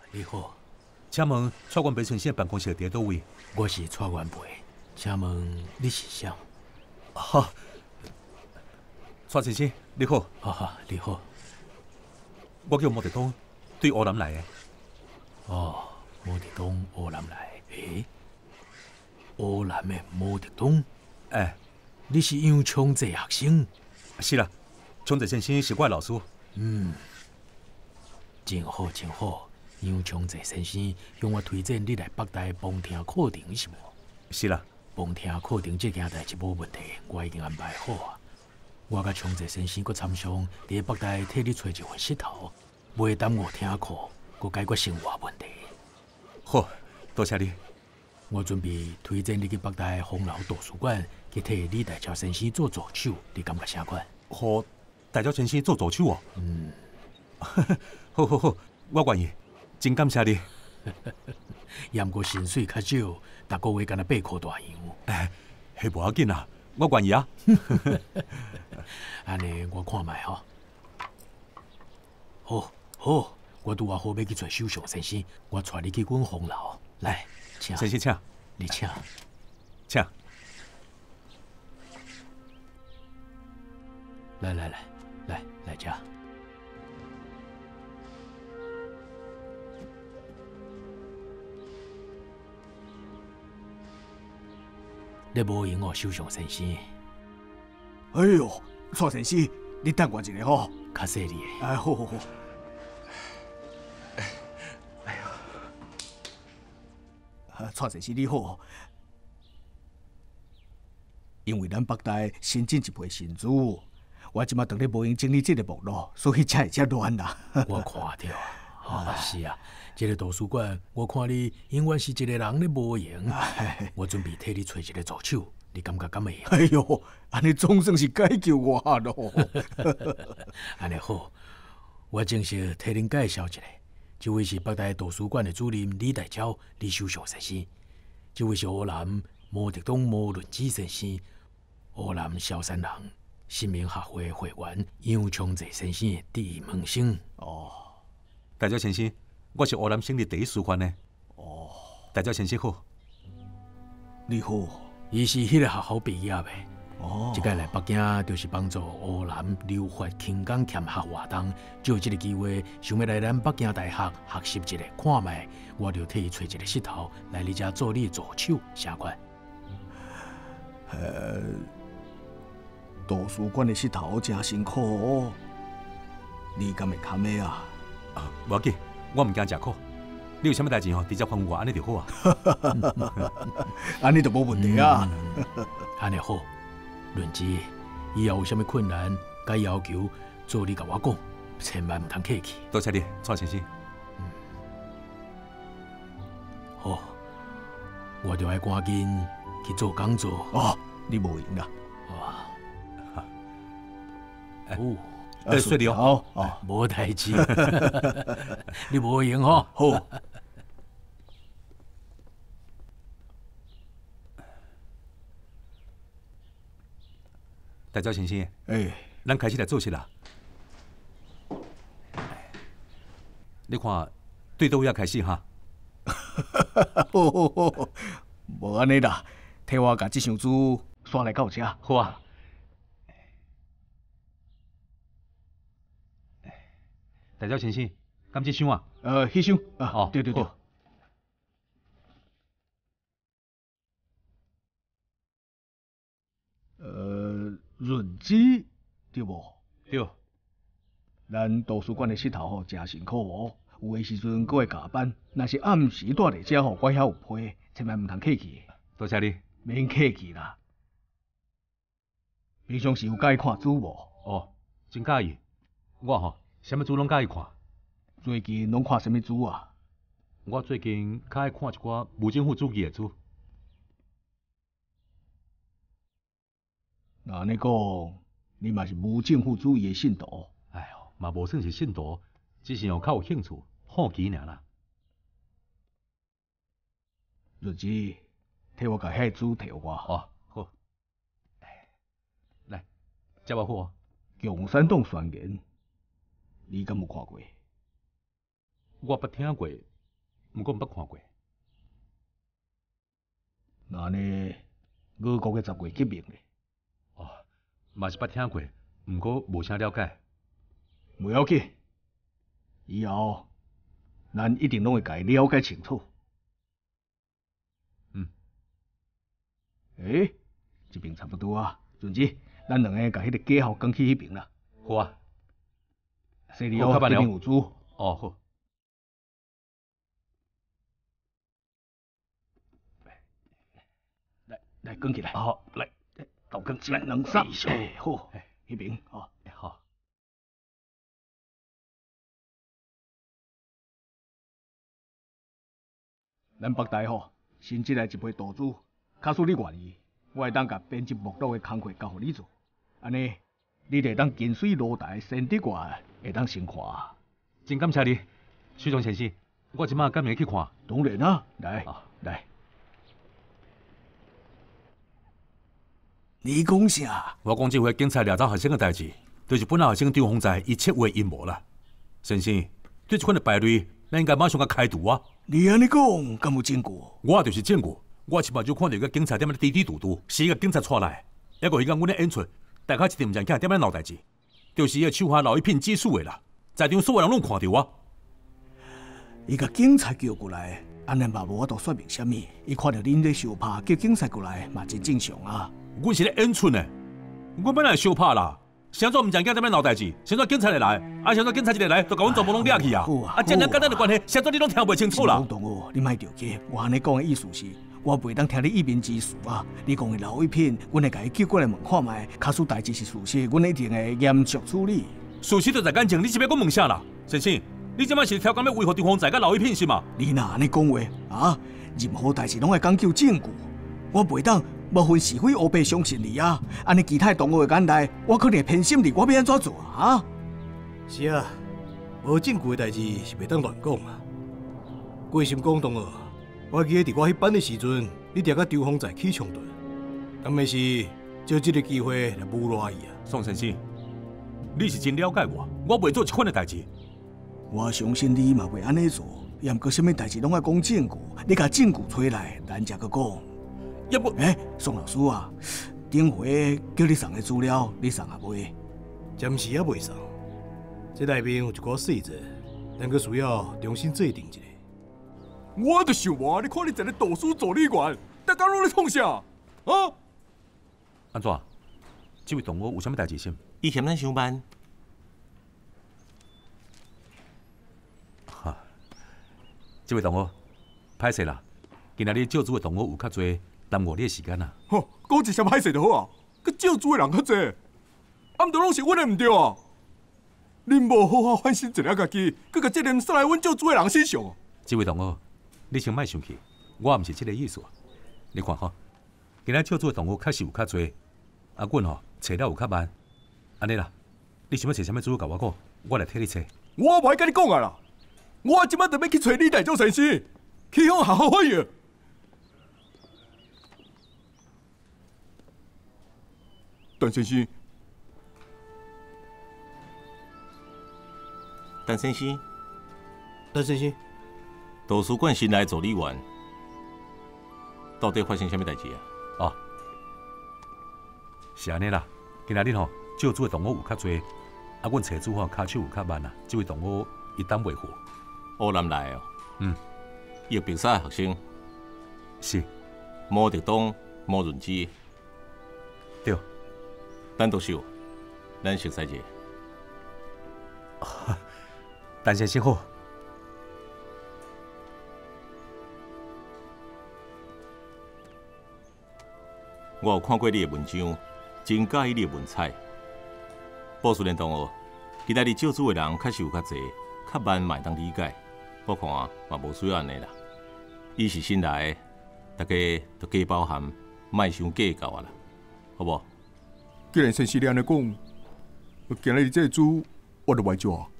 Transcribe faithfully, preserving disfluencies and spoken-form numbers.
你好， 请问蔡元培先生办公室伫倒位？ 我是蔡元培，请问你是啥？ 好，蔡先生你好。 哈哈，你好。 我叫莫德东，对湖南来的。 哦，莫德东，湖南来。诶，湖南的莫德东。 哎， 你是杨昌济学生？ 是啦，昌济先生是我的老师。 嗯，真好真好。杨昌济先生向我推荐你来北大旁听课程是无？ 是啦， 旁听课程这件代志无问题，我已经安排好啊。我甲昌济先生搁参详，伫北大替你找一份石头，袂耽误听课，搁解决生活问题。 好，多谢你。 我准备推荐你去北大丰饶图书馆去替李大钊先生做助手，你感觉啥款？ 和大钊先生做助手哦。 嗯， 好好好，我愿意，真感谢你。 也毋过薪水较少，逐个月敢若八块大洋。 哎，迄无要紧啊，我愿意啊。 安尼我看卖吼。好，好，我拄啊好要去找首相先生，我带你去阮丰饶。来，请。 先生请。 你请。 请。 来来来，来来这。你无闲哦，首相先生。 哎呦，蔡先生，你等我一下吼。 较细哩。 哎，好好好。哎呀，啊，蔡先生你好。因为咱北大新进一批新主，我即马当咧无闲整理这个目录，所以才会遮乱啦。 我看到啊，啊是啊，这个图书馆，我看你永远是一个人咧无闲。我准备替你找一个助手。你感觉敢会？ 哎呦，安尼总算是解救我咯！ 安尼好，我正式替您介绍一下，这位是北大图书馆的主任李大钊李首相先生，这位是湖南毛泽东毛论基先生，湖南萧山人新民学会会员杨昌济先生的第一门生。 哦， 大钊先生，我是湖南省的第一书贩呢。 哦， 大钊先生好。 你好。 伊是迄个学校毕业的， 哦， 即届来北京就是帮助湖南留法轻工欠学活动，就有即个机会，想要来咱北京大学学习一下，看卖，我就替伊找一个石头来你遮做你的助手，啥款？ 呃，图书馆的石头真辛苦，你敢会堪的啊？ 啊，无要紧，我唔惊食苦。你有啥物代志吼，直接吩咐我，安尼就好啊。 安尼就无问题啊。 安尼好，论之，以后有啥物困难，该要求做你甲我讲，千万唔通客气。 多谢你，蔡先生。 嗯，好，我就要赶紧去做工作。 哦，你无闲啦。 哇，哦。 哎，顺利哦， 哦，无代志，你无闲吼。 好。 大钊先生， 哎， 咱开始来做事啦。你看，对倒位啊开始哈。 好好好，无安尼啦，替我甲这箱书刷来到遮。 好啊。大钊先生，敢这箱啊？ 呃，迄箱啊， 哦， 对对对。呃，润之对无？ 对。 咱图书馆的石头吼真辛苦哦，有的时阵搁会加班，若是暗时住伫遮吼，我遐有批，千万唔通客气。 多谢你。 免客气啦。平常时有介意看书无？ 哦，真介意。我吼，啥物书拢介意看。 最近拢看啥物书啊？ 我最近较爱看一寡无政府主义的书。 那安尼讲，你嘛是无政府主义的信徒？ 哎呦，嘛无算是信徒，只是哦较有兴趣，好奇尔啦。 日子，替我甲遐书摕我。 哦，好。来，接我好啊。 共产党宣言，你敢有看过？ 我捌听过， 毋过毋捌看过。 那呢，俄国嘅十月革命咧， 哦，嘛是捌听过，毋过无啥了解。 袂要紧，以后咱一定拢会家了解清楚。 嗯。 诶，这边差不多啊，顺子，咱两个甲迄个记号讲去迄边啦。 好啊。 细里哦，这边有煮。 哦好。 来来，卷起来。 好，来， 倒卷起来，两三，哎，好，迄边哦， 好。 咱北大吼新进来一批岛主，假使你愿意，我会当甲编辑目录的工课交互你做，安尼你就当近水楼台先得外，会当先看。 真感谢你，许忠先生，我即马敢会去看。 当然啊，来、 啊、 来。你讲啥？ 我讲这回警察掠走学生的代志，就是本来学生张洪在伊策划阴谋啦。先生，对这款的败类，咱应该马上甲开除啊！ 你安尼讲，敢有证据？ 我就是证据，我亲目睭看到个警察踮咧滴滴嘟嘟，是个警察带来，还个迄天阮咧演出，大家一定毋知影踮咧闹代志，就是伊个手下留一片技术的啦，在场所有人拢看到啊。 伊甲警察叫过来，安尼嘛无法度说明啥物。伊看到恁咧相拍，叫警察过来嘛真正常啊。 阮是咧演出呢，阮本来相拍啦。谁做唔知影踮咧闹代志？谁做警察来来？啊，谁做警察一来，就甲阮全部拢掠去啊！啊，这样简单的关系，谁做你拢听袂清楚啦？同学，你莫着急，我安尼讲的意思是，我袂当听你一面之词啊！你讲的老一片，阮会甲伊叫过来问看卖，假使代志是事实，阮一定会严肃处理。事实就在眼前，你是要讲问啥啦？先生，你即摆是挑工要维护张洪在甲老一片是嘛？你若安尼讲话啊，任何代志拢会讲究证据，我袂当。无分是非，黑白相信你啊！安尼其他同学的眼内，我可能会偏心你，我要安怎做啊？ 是啊，无证据的代志是袂当乱讲啊。过心讲同学，我记得伫我迄班的时阵，你定甲张洪在起冲突，当然是借这个机会来侮辱伊啊。 宋先生，你是真了解我，我袂做这款的代志。 我相信你嘛袂安尼做，也毋过什么代志拢爱讲证据，你甲证据找来，咱才去讲。要不，哎，宋老师啊，顶回叫你送的资料，你送啊未？ 暂时还未送，这内面有一寡细节，咱阁需要重新制定一下。 我就想话，你看你一个导师助理员，大家拢咧创啥？啊？ 安怎？这位同学有啥物代志先？ 伊嫌咱上班。 哈，这位同学，歹势啦，今仔日借书的同学有较侪。耽误你的时间啊！ 吼，讲一声歹势就好啊！佮借书的人较济，啊，毋着拢是阮的毋对啊！恁无好好反省一下家己，佮甲责任甩来阮借书的人身上。 这位同学，你先莫生气，我毋是这个意思。你看吼，今仔借书的同学确实有较侪，啊，阮吼找了有较慢。安尼啦，你想要找啥物资料甲我讲，我来替你找。 我无爱甲你讲啊啦！我即摆就要去找李大钊先生，去向好好会议。段先生， 段先生， 段先生， 图书馆新来助理员，到底发生什么代志啊？ 哦，是安尼啦。今仔日吼，借书的同学有较侪，啊，阮找书吼骹手有较慢啊。这位同学伊等袂赴。 乌南来哦。 嗯。 伊比赛学生。 是。 毛泽东、毛润之。 对。 单独秀，咱熟悉者。 陈先生好。 我有看过你的文章，真介意你的文采。报数连同学，其他你借书的人确实有较侪，较慢嘛会当理解。我看嘛无需要安尼啦。伊是新来的，大家都加包涵，莫伤计较啊啦，好无？ 既然先生你安尼讲，今日这个书我就袂做。